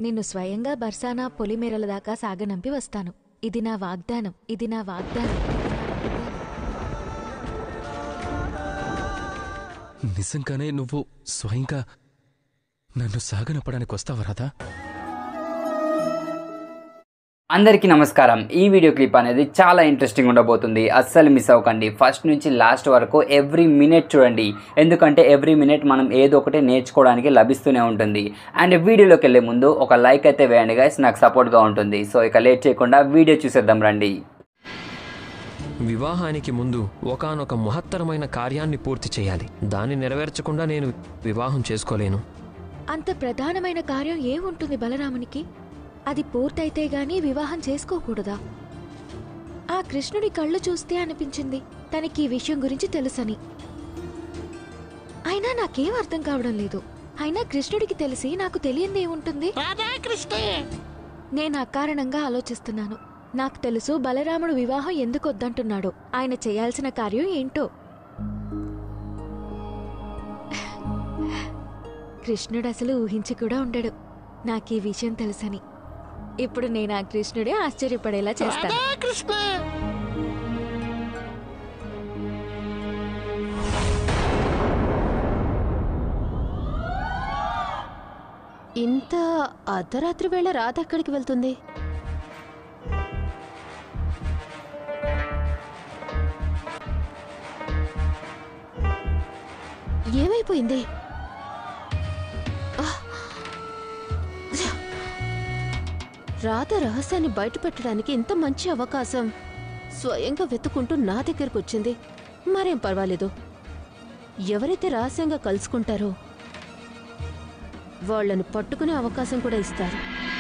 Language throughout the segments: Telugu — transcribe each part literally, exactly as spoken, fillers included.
నిన్ను స్వయంగా బర్సానా పొలిమేరల దాకా సాగనంపి వస్తాను. ఇది నా వాగ్దానం, ఇది నా వాగ్దానం. నిజంగానే నువ్వు స్వయంగా నన్ను సాగనపడానికి వస్తావా రాధా? అందరికీ నమస్కారం. ఈ వీడియో క్లిప్ అనేది చాలా ఇంట్రెస్టింగ్ ఉండబోతుంది, అస్సలు మిస్ అవ్వకండి. ఫస్ట్ నుంచి లాస్ట్ వరకు ఎవ్రీ మినిట్ చూడండి, ఎందుకంటే ఎవ్రీ మినిట్ మనం ఏదో ఒకటి నేర్చుకోవడానికి లభిస్తూనే ఉంటుంది. అండ్ వీడియోలోకి వెళ్ళే ముందు ఒక లైక్ అయితే వేయండి గైస్, నాకు సపోర్ట్గా ఉంటుంది. సో ఇక లేట్ చేయకుండా వీడియో చూసేద్దాం రండి. వివాహానికి ముందు ఒకానొక మహత్తరమైన కార్యాన్ని పూర్తి చేయాలి. దాన్ని నెరవేర్చకుండా నేను వివాహం చేసుకోలేను. అంత ప్రధానమైన కార్యం ఏముంటుంది బలరామునికి? అది పూర్తయితే గానీ వివాహం చేసుకోకూడదా? ఆ కృష్ణుడి కళ్ళు చూస్తే అనిపించింది తనకి ఈ విషయం గురించి తెలుసని. అయినా నాకేం అర్థం కావడం లేదు. అయినా కృష్ణుడికి తెలిసి నాకు తెలియందేముంటుంది? నేను అకారణంగా ఆలోచిస్తున్నాను. నాకు తెలుసు బలరాముడు వివాహం ఎందుకు వద్దంటున్నాడు. ఆయన చేయాల్సిన కార్యం ఏంటో. కృష్ణుడు అసలు ఊహించి కూడా ఉండడు నాకీ విషయం తెలుసని. ఇప్పుడు నేను ఆ కృష్ణుడే ఆశ్చర్యపడేలా చేస్తాను. ఇంత అర్ధరాత్రి వేళ రాధ ఎక్కడికి వెళ్తుంది? ఏమైపోయింది? రాధ రహస్యాన్ని బయటపెట్టడానికి ఇంత మంచి అవకాశం స్వయంగా వెతుకుంటూ నా దగ్గరకు వచ్చింది. మరేం పర్వాలేదు. ఎవరైతే రహస్యంగా కలుసుకుంటారో వాళ్లను పట్టుకునే అవకాశం కూడా ఇస్తారు.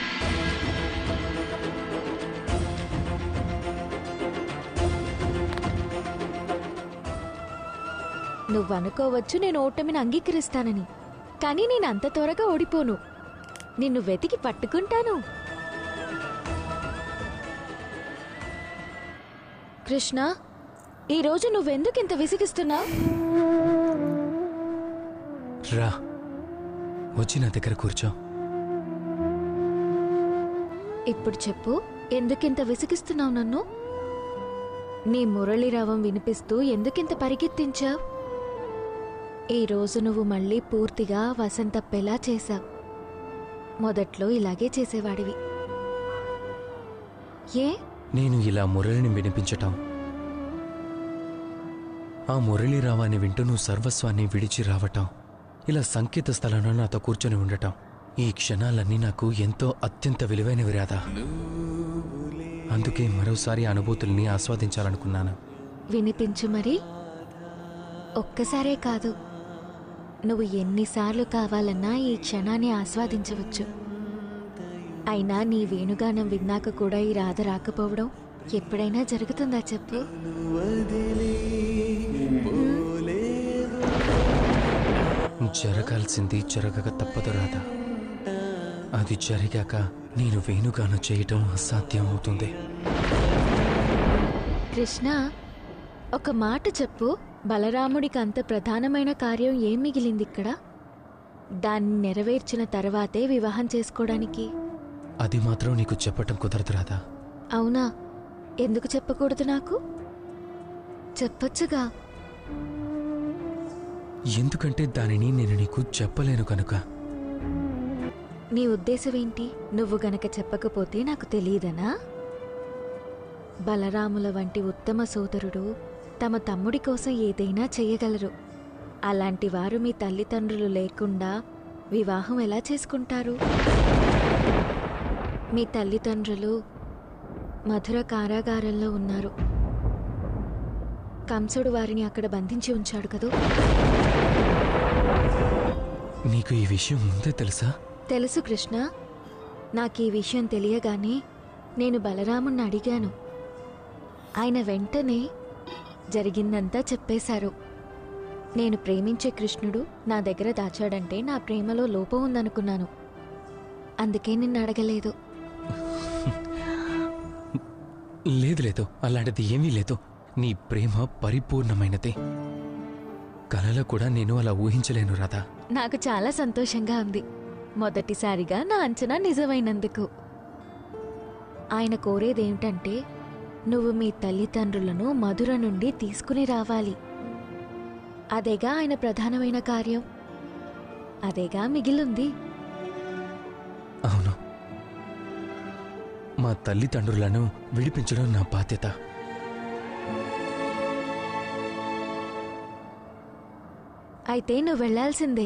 నువ్వనుకోవచ్చు నేను ఓటమిని అంగీకరిస్తానని, కానీ నేను అంత త్వరగా ఓడిపోను. నిన్ను వెతికి పట్టుకుంటాను. కృష్ణ, ఈరోజు నువ్వెందుకింత విసిగిస్తున్నావు? రా, వచ్చి నా దగ్గర కూర్చో. ఇప్పుడు చెప్పు, ఎందుకింత విసిగిస్తున్నావు నన్ను? నీ మురళీరావం వినిపిస్తూ ఎందుకింత పరిగెత్తించావు? ఈరోజు నువ్వు మళ్ళీ పూర్తిగా వసంతప్పేలా చేశావు. మొదట్లో ఇలాగే చేసేవాడివి. ఏ? నేను ఇలా మురళిని వినిపించటం, ఆ మురళీరావాన్ని వింటూ నువ్వు సర్వస్వాన్ని విడిచి రావటం, ఇలా సంకేత స్థలంలో నాతో కూర్చొని ఉండటం, ఈ క్షణాలన్నీ నాకు ఎంతో అత్యంత విలువైనవి రాధా. అందుకే మరోసారి అనుభూతుల్ని ఆస్వాదించాలనుకున్నాను. వినిపించు మరి. ఒక్కసారే కాదు, నువ్వు ఎన్నిసార్లు కావాలన్నా ఈ క్షణాన్ని ఆస్వాదించవచ్చు. అయినా నీ వేణుగానం విన్నాక కూడా ఈ రాధ రాకపోవడం ఎప్పుడైనా జరుగుతుందా చెప్పు? జరగాల్సింది జరగక తప్పదు రాధా. అది జరిగాక నేను వేణుగానం చేయటం అసాధ్యం అవుతుంది. కృష్ణ, ఒక మాట చెప్పు. బలరాముడికి అంత ప్రధానమైన కార్యం ఏం మిగిలింది ఇక్కడ? దాన్ని నెరవేర్చిన తర్వాతే వివాహం చేసుకోవడానికి. అది మాత్రం నీకు చెప్పటం కుదరదు రాధా. అవునా? ఎందుకు చెప్పకూడదు? నాకు చెప్పొచ్చుగా. ఎందుకంటే దానిని నేను నీకు చెప్పలేను కనుక. నీ ఉద్దేశమేంటి? నువ్వు గనక చెప్పకపోతే నాకు తెలియదనా? బలరాముల వంటి ఉత్తమ సోదరుడు తమ తమ్ముడి కోసం ఏదైనా చెయ్యగలరు. అలాంటి వారు మీ తల్లిదండ్రులు లేకుండా వివాహం ఎలా చేసుకుంటారు? మీ తల్లిదండ్రులు మధుర కారాగారంలో ఉన్నారు. కంసుడు వారిని అక్కడ బంధించి ఉంచాడు కదూ. నీకు ఈ విషయం ముందే తెలుసా? తెలుసు కృష్ణ. నాకీ విషయం తెలియగానే నేను బలరాముణ్ణి అడిగాను. ఆయన వెంటనే జరిగిందంతా చెప్పేశారు. నేను ప్రేమించే కృష్ణుడు నా దగ్గర దాచాడంటే నా ప్రేమలో లోపం ఉందనుకున్నాను. అందుకే నిన్ను అడగలేదు. లేదు లేదు, అలాంటిది ఏమీ లేదు. నీ ప్రేమ పరిపూర్ణమైనదే. కలలో కూడా నేను అలా ఊహించలేను రాధా. నాకు చాలా సంతోషంగా ఉంది. మొదటిసారిగా నా అంచనా నిజమైనందుకు. ఆయన కోరేదేమిటంటే నువ్వు మీ తల్లిదండ్రులను మధుర నుండి తీసుకుని రావాలి. అదేగా ఆయన ప్రధానమైన కార్యం. అదేగా మిగిలింది. అవును, మా తల్లిదండ్రులను విడిపించడం నా బాధ్యత. అయితే నువ్వు వెళ్లాల్సిందే.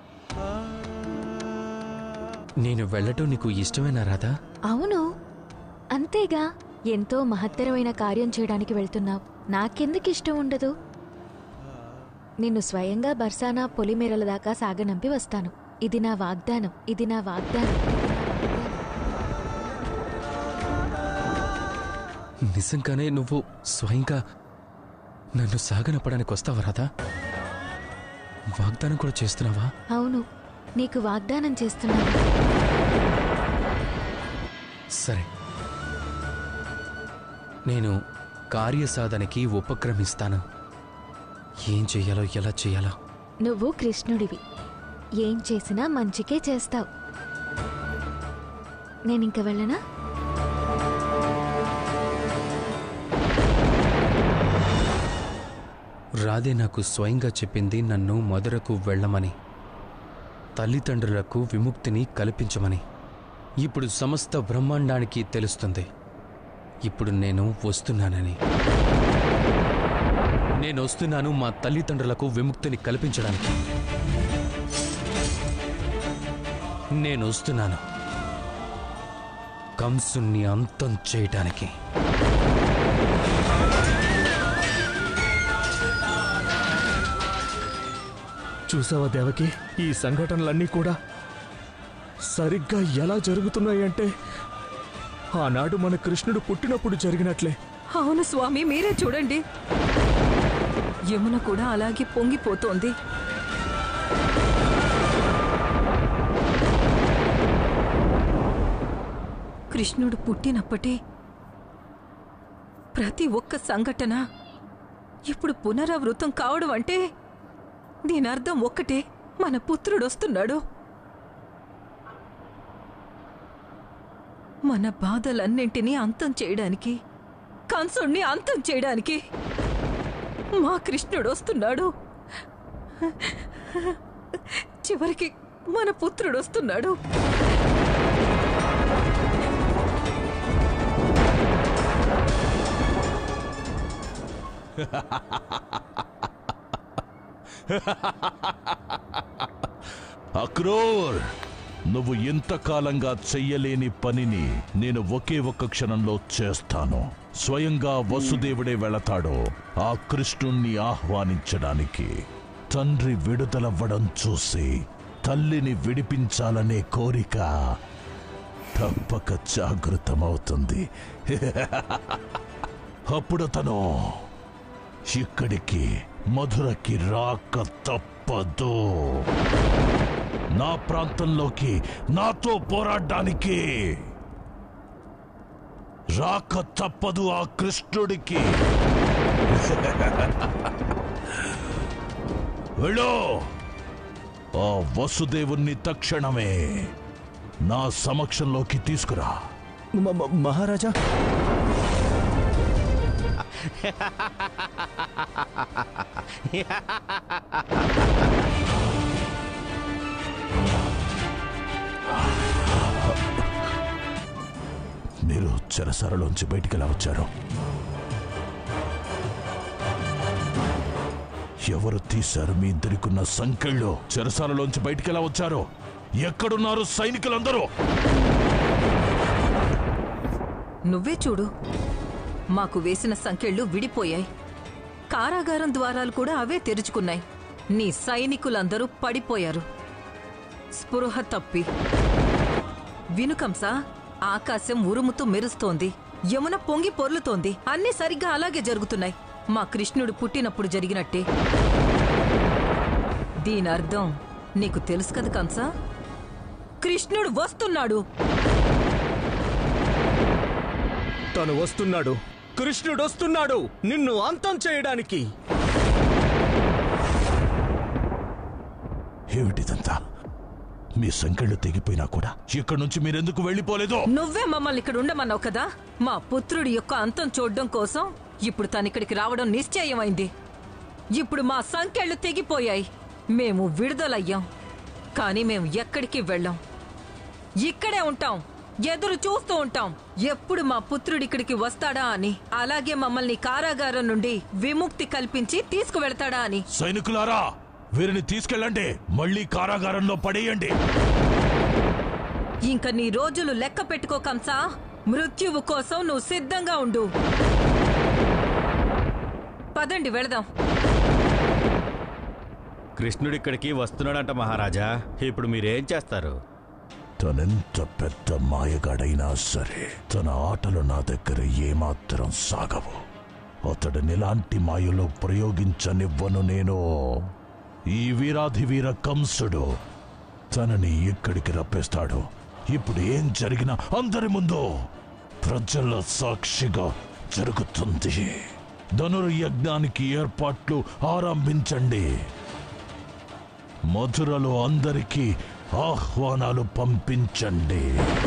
నేను వెళ్ళటం నీకు ఇష్టమేనా రాధా? అవును, అంతేగా. ఎంతో మహత్తరమైన కార్యం చేయడానికి వెళ్తున్నావు. నాకెందుకు ఇష్టం ఉండదు? నిన్ను స్వయంగా బర్సానా పొలిమేరల దాకా సాగనంపి వస్తాను. ఇది నా వాగ్దానం. ఇది నా వాగ్దానం. నిజంగానే నువ్వు స్వయంగా నన్ను సాగనప్పడానికి వస్తావా రాధా? వాగ్దానం కూడా చేస్తున్నావా? అవును, నీకు వాగ్దానం చేస్తున్నాను. సరే, నేను కార్యసాధనకి ఉపక్రమిస్తాను. ఏం చెయ్యాలో ఎలా చెయ్యాలో. నువ్వు కృష్ణుడివి. ఏం చేసినా మంచికే చేస్తావు. నేనింక వెళ్ళనా? రాధే నాకు స్వయంగా చెప్పింది నన్ను మధురకు వెళ్ళమని, తల్లిదండ్రులకు విముక్తిని కల్పించమని. ఇప్పుడు సమస్త బ్రహ్మాండానికి తెలుస్తుంది ఇప్పుడు నేను వస్తున్నానని. నేను వస్తున్నాను మా తల్లిదండ్రులకు విముక్తిని కల్పించడానికి. నేను వస్తున్నాను కంసుని అంతం చేయటానికి. చూసావా దేవకి, ఈ సంఘటనలన్నీ కూడా సరిగ్గా ఎలా జరుగుతున్నాయంటే ఆనాడు మన కృష్ణుడు పుట్టినప్పుడు జరిగినట్లే. అవును స్వామి, మీరే చూడండి. యమున కూడా అలాగే పొంగిపోతోంది. కృష్ణుడు పుట్టినప్పటి ప్రతి ఒక్క సంఘటన ఇప్పుడు పునరావృతం కావడం అంటే దీనర్థం ఒక్కటే, మన పుత్రుడొస్తున్నాడు. మన బాధలన్నింటినీ అంతం చేయడానికి, కంసుణ్ణి అంతం చేయడానికి మా కృష్ణుడు వస్తున్నాడు. చివరికి మన పుత్రుడు వస్తున్నాడు. అక్రూర్, నువ్వు ఇంతకాలంగా చెయ్యలేని పనిని నేను ఒకే ఒక్క క్షణంలో చేస్తాను. స్వయంగా వసుదేవుడే వెళతాడు ఆ కృష్ణుణ్ణి ఆహ్వానించడానికి. తండ్రి విడుదలవ్వడం చూసి తల్లిని విడిపించాలనే కోరిక తప్పక జాగృతమవుతుంది. అప్పుడు తను ఇక్కడికి మధురకి రాక తప్పదు. నా ప్రాంతంలోకి నాతో పోరాడడానికి రాక తప్పదు ఆ కృష్ణుడికి. వెళ్ళు, ఆ వసుదేవుణ్ణి తక్షణమే నా సమక్షంలోకి తీసుకురా. మహారాజా, మీరు చెరసాలలోంచి బయటికి ఎలా వచ్చారు? ఎవరు తీశారు మీ ఇద్దరికున్న సంకెళ్ళు? చెరసాలలోంచి బయటికి ఎలా వచ్చారు? ఎక్కడున్నారు సైనికులందరూ? నువ్వే చూడు, మాకు వేసిన సంకెళ్ళు విడిపోయాయి. కారాగారం ద్వారాలు కూడా అవే తెరుచుకున్నాయి. నీ సైనికులందరూ పడిపోయారు స్పృహ తప్పి. వినుకంసా, ఆకాశం ఉరుముతూ మెరుస్తోంది, యమున పొంగి పొర్లుతోంది. అన్నీ సరిగ్గా అలాగే జరుగుతున్నాయి, మా కృష్ణుడు పుట్టినప్పుడు జరిగినట్టే. దీనర్థం నీకు తెలుసు కదా కంసా, కృష్ణుడు వస్తున్నాడు. తను వస్తున్నాడు, కృష్ణుడు వస్తున్నాడు నిన్ను అంతం చేయడానికి. ఏమిటిదంతా? మీ సంకెళ్ళు తెగిపోయినా కూడా ఇక్కడి నుంచి మీరెందుకు వెళ్ళిపోలేదు? నువ్వే మమ్మల్ని ఇక్కడ ఉండమన్నావు కదా. మా పుత్రుడి యొక్క అంతం చూడడం కోసం ఇప్పుడు తనిక్కడికి రావడం నిశ్చయమైంది. ఇప్పుడు మా సంకెళ్ళు తెగిపోయాయి. మేము విడుదలయ్యాం. కానీ మేము ఎక్కడికి వెళ్ళాం. ఇక్కడే ఉంటాం, ఎదురు చూస్తూ ఉంటాం ఎప్పుడు మా పుత్రుడి ఇక్కడికి వస్తాడా అని, అలాగే మమ్మల్ని కారాగారం నుండి విముక్తి కల్పించి తీసుకువెళ్తాడా అని. సైనికులారా, వీరిని తీసుకెళ్ళండి, మళ్ళీ కారాగారంలో పడేయండి. ఇంక నీ రోజులు లెక్క పెట్టుకో కంసా. మృత్యువు కోసం నువ్వు సిద్ధంగా ఉండు. పదండి వెళదాం. కృష్ణుడిక్కడికి వస్తున్నాడంట మహారాజా. ఇప్పుడు మీరేం చేస్తారు? తనెంత పెద్ద మాయగాడైనా సరే తన ఆటలు నా దగ్గర ఏమాత్రం సాగవు. అతడిని ఎలాంటి మాయలో ప్రయోగించనివ్వను నేను. ఈ వీరాధి వీర కంసుడు తనని ఇక్కడికి రప్పిస్తాడు. ఇప్పుడు ఏం జరిగినా అందరి ముందు ప్రజల సాక్షిగా జరుగుతుంది. ధనుర్యజ్ఞానికి ఏర్పాట్లు ఆరంభించండి. మధురలో అందరికీ ఆహ్వానాలు పంపించండి.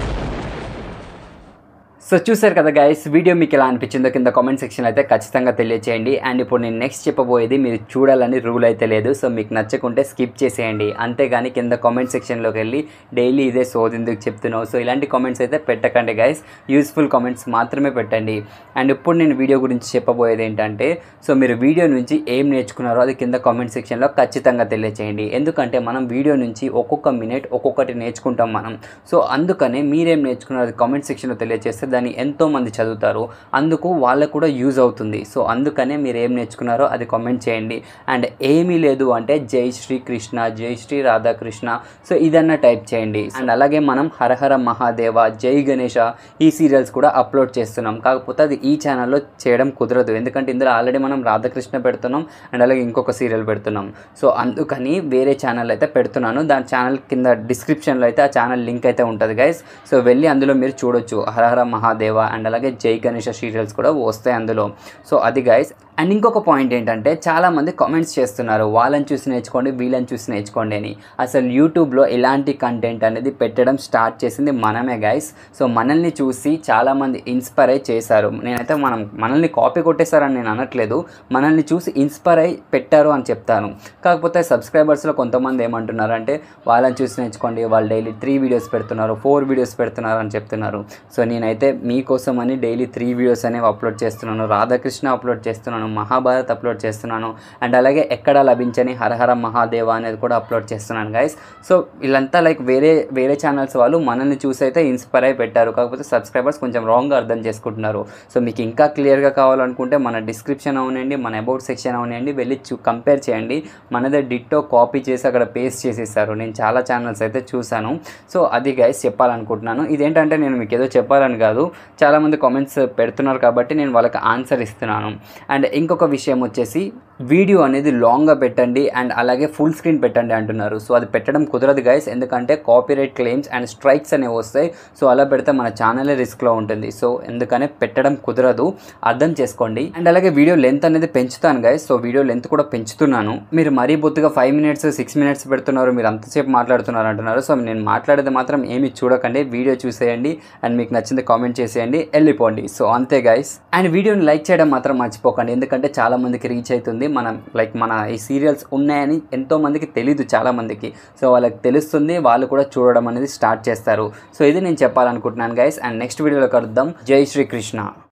సో చూసారు కదా గైస్, వీడియో మీకు ఎలా అనిపించిందో కింద కామెంట్ సెక్షన్లో అయితే ఖచ్చితంగా తెలియచేయండి. అండ్ ఇప్పుడు నేను నెక్స్ట్ చెప్పబోయేది మీరు చూడాలని రూల్ అయితే లేదు. సో మీకు నచ్చకుంటే స్కిప్ చేసేయండి. అంతేగాని కింద కామెంట్ సెక్షన్లోకి వెళ్ళి డైలీ ఇదే సోది ఎందుకు చెప్తున్నావు, సో ఇలాంటి కామెంట్స్ అయితే పెట్టకండి గైస్. యూస్ఫుల్ కామెంట్స్ మాత్రమే పెట్టండి. అండ్ ఇప్పుడు నేను వీడియో గురించి చెప్పబోయేది ఏంటంటే, సో మీరు వీడియో నుంచి ఏం నేర్చుకున్నారో అది కింద కామెంట్ సెక్షన్లో ఖచ్చితంగా తెలియచేయండి. ఎందుకంటే మనం వీడియో నుంచి ఒక్కొక్క మినిట్ ఒక్కొక్కటి నేర్చుకుంటాం మనం. సో అందుకనే మీరేం నేర్చుకున్నారో అది కామెంట్ సెక్షన్లో తెలియజేస్తే దాన్ని ఎంతోమంది చదువుతారు, అందుకు వాళ్ళకు కూడా యూజ్ అవుతుంది. సో అందుకనే మీరు ఏం నేర్చుకున్నారో అది కామెంట్ చేయండి. అండ్ ఏమీ లేదు అంటే జై శ్రీ కృష్ణ, జై శ్రీ రాధాకృష్ణ, సో ఇదన్నా టైప్ చేయండి. అండ్ అలాగే మనం హరహర మహాదేవ, జై గణేష ఈ సీరియల్స్ కూడా అప్లోడ్ చేస్తున్నాం. కాకపోతే అది ఈ ఛానల్లో చేయడం కుదరదు, ఎందుకంటే ఇందులో ఆల్రెడీ మనం రాధాకృష్ణ పెడుతున్నాం అండ్ అలాగే ఇంకొక సీరియల్ పెడుతున్నాం. సో అందుకని వేరే ఛానల్ అయితే పెడుతున్నాను. దాని ఛానల్ కింద డిస్క్రిప్షన్లో అయితే ఆ ఛానల్ లింక్ అయితే ఉంటుంది గైస్. సో వెళ్ళి అందులో మీరు చూడొచ్చు. హరహర మహాదేవ అండ్ అలాగే జై గణేష సీరియల్స్ కూడా వస్తాయి అందులో. సో అది గైస్. అండ్ ఇంకొక పాయింట్ ఏంటంటే, చాలామంది కామెంట్స్ చేస్తున్నారు వాళ్ళని చూసి నేర్చుకోండి, వీళ్ళని చూసి నేర్చుకోండి అని. అసలు యూట్యూబ్లో ఇలాంటి కంటెంట్ అనేది పెట్టడం స్టార్ట్ చేసింది మనమే గైస్. సో మనల్ని చూసి చాలామంది ఇన్స్పైర్ అయి చేశారు. నేనైతే మనం మనల్ని కాపీ కొట్టేశారని నేను అనట్లేదు, మనల్ని చూసి ఇన్స్పైర్ అయి పెట్టారు అని చెప్తాను. కాకపోతే సబ్స్క్రైబర్స్లో కొంతమంది ఏమంటున్నారు అంటే, వాళ్ళని చూసి నేర్చుకోండి, వాళ్ళు డైలీ త్రీ వీడియోస్ పెడుతున్నారు, ఫోర్ వీడియోస్ పెడుతున్నారు అని చెప్తున్నారు. సో నేనైతే మీకోసం అని డైలీ త్రీ వీడియోస్ అనేవి అప్లోడ్ చేస్తున్నాను. రాధాకృష్ణ అప్లోడ్ చేస్తున్నాను, మహాభారత్ అప్లోడ్ చేస్తున్నాను అండ్ అలాగే ఎక్కడ లభించని హరహర మహాదేవ అనేది కూడా అప్లోడ్ చేస్తున్నాను గైస్. సో వీళ్ళంతా లైక్ వేరే వేరే ఛానల్స్ వాళ్ళు మనల్ని చూసి అయితే ఇన్స్పైర్ అయి పెట్టారు. కాకపోతే సబ్స్క్రైబర్స్ కొంచెం రాంగ్గా అర్థం చేసుకుంటున్నారు. సో మీకు ఇంకా క్లియర్గా కావాలనుకుంటే మన డిస్క్రిప్షన్ అవునండి, మన అబౌట్ సెక్షన్ అవునండి, వెళ్ళి చూ కంపేర్ చేయండి. మనదే డిట్టో కాపీ చేసి అక్కడ పేస్ట్ చేసేసారు. నేను చాలా ఛానల్స్ అయితే చూశాను. సో అది గైస్ చెప్పాలనుకుంటున్నాను. ఇదేంటంటే నేను మీకు ఏదో చెప్పాలని కాదు, చాలామంది కామెంట్స్ పెడుతున్నారు కాబట్టి నేను వాళ్ళకి ఆన్సర్ ఇస్తున్నాను. అండ్ ఇంకొక విషయం వచ్చేసి, వీడియో అనేది లాంగ్గా పెట్టండి అండ్ అలాగే ఫుల్ స్క్రీన్ పెట్టండి అంటున్నారు. సో అది పెట్టడం కుదరదు గైస్, ఎందుకంటే కాపీరైట్ క్లెయిమ్స్ అండ్ స్ట్రైక్స్ అనేవి వస్తాయి. సో అలా పెడితే మన ఛానలే రిస్క్లో ఉంటుంది. సో ఎందుకనే పెట్టడం కుదరదు, అర్థం చేసుకోండి. అండ్ అలాగే వీడియో లెంత్ అనేది పెంచుతాను గైస్. సో వీడియో లెంత్ కూడా పెంచుతున్నాను. మీరు మరీ బొత్తుగా ఫైవ్ మినిట్స్ సిక్స్ మినిట్స్ పెడుతున్నారు, మీరు అంతసేపు మాట్లాడుతున్నారు అంటున్నారు. సో నేను మాట్లాడేది మాత్రం ఏమి చూడకండి, వీడియో చూసేయండి అండ్ మీకు నచ్చింది కామెంట్ చేసేయండి, వెళ్ళిపోండి. సో అంతే గైస్. అండ్ వీడియోని లైక్ చేయడం మాత్రం మర్చిపోకండి, ఎందుకంటే చాలా మందికి రీచ్ అవుతుంది. మనం లైక్ మన ఈ సీరియల్స్ ఉన్నాయని ఎంతో మందికి తెలీదు చాలా మందికి. సో వాళ్ళకి తెలుస్తుంది, వాళ్ళు కూడా చూడడం అనేది స్టార్ట్ చేస్తారు. సో ఇది నేను చెప్పాలనుకుంటున్నాను గైస్. అండ్ నెక్స్ట్ వీడియోలో కలుద్దాం. జై శ్రీకృష్ణ.